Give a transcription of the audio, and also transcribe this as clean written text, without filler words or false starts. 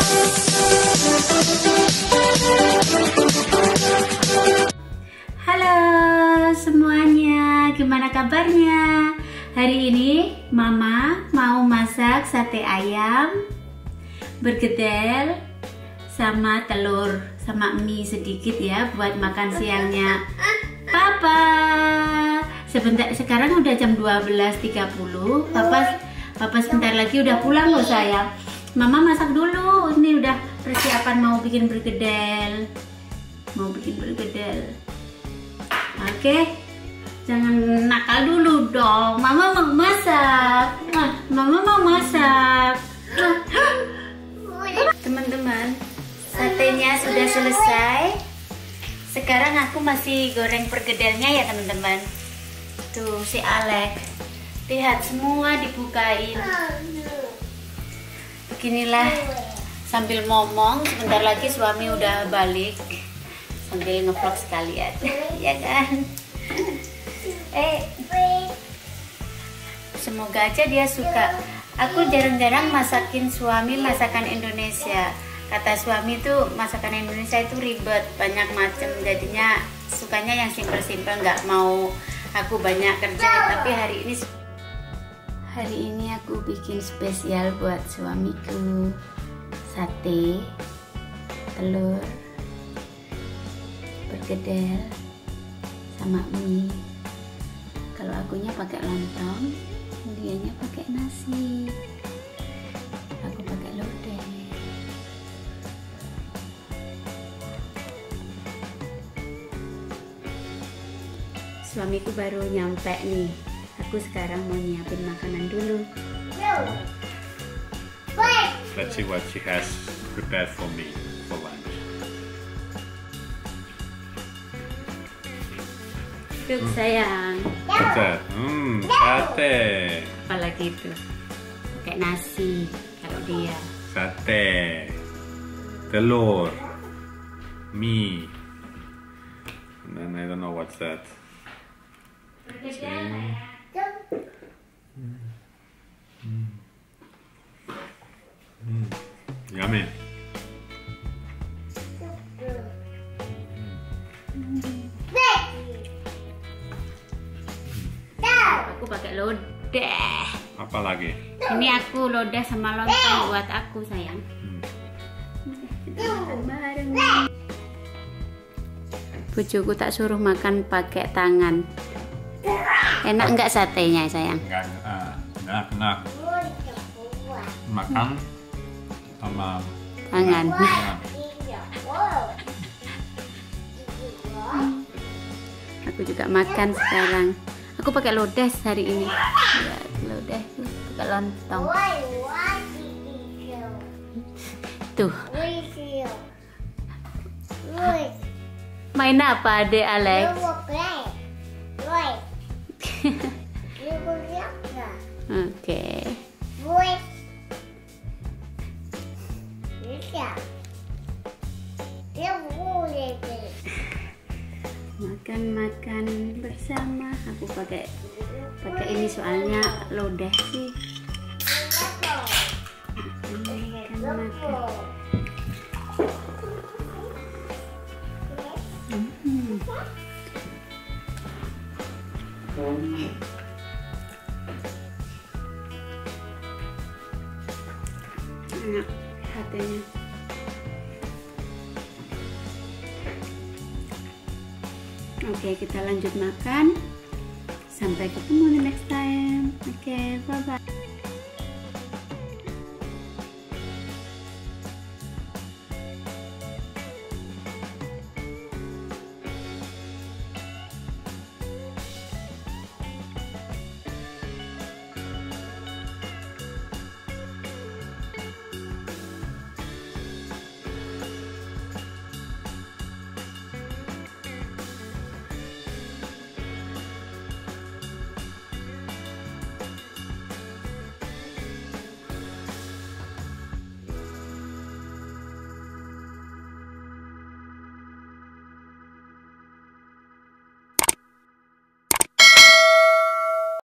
Halo semuanya, gimana kabarnya? Hari ini Mama mau masak sate ayam bergedel sama telur sama mie sedikit ya buat makan siangnya Papa. Sekarang udah jam 12.30. Papa sebentar lagi udah pulang loh sayang. Mama masak dulu. Ini udah persiapan mau bikin bergedel. Oke, jangan nakal dulu dong. Mama mau masak. Teman-teman, satenya sudah selesai. Sekarang aku masih goreng pergedelnya ya teman-teman. Tuh si Alex, lihat semua dibukain. Beginilah sambil ngomong. Sebentar lagi suami udah balik. Sambil ngevlog sekalian, ya kan? Semoga aja dia suka. Aku jarang-jarang masakin suami masakan Indonesia. Kata suami tuh masakan Indonesia itu ribet, banyak macam. Jadinya sukanya yang simpel-simpel, nggak mau aku banyak kerja. Tapi hari ini aku bikin spesial buat suamiku. Sate, telur, bergedel sama mie. Kalau akunya pakai lontong, dianya pakai nasi. Aku pakai lodeh. Suamiku baru nyampe nih. Aku sekarang mau nyiapin makanan dulu. Let's see what she has prepared for me for lunch. Duduk sayang. What's that? Sate. Apalagi itu pakai nasi kalau dia. Sate. Telur. Mie. And then I don't know what's that. Yummy. Aku pakai lodeh. Apa lagi? Ini aku lodeh sama lontong buat aku sayang. Kita makan bareng. Bujuku tak suruh makan pakai tangan. Enak nggak satenya sayang? Enak. Makan sama Tangan. Aku juga makan sekarang. Aku pakai lodeh hari ini. Ya, lodeh pakai lontong. Tuh. Main apa adek Alex? Oke. Makan bersama. Aku pakai ini soalnya lodeh sih. Makan. Enak satenya. Oke, kita lanjut makan. Sampai ketemu di next time. Oke, bye bye.